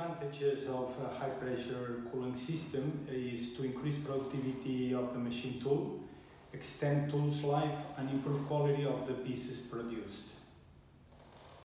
advantages of a high pressure cooling system is to increase productivity of the machine tool, extend tool's life and improve quality of the pieces produced.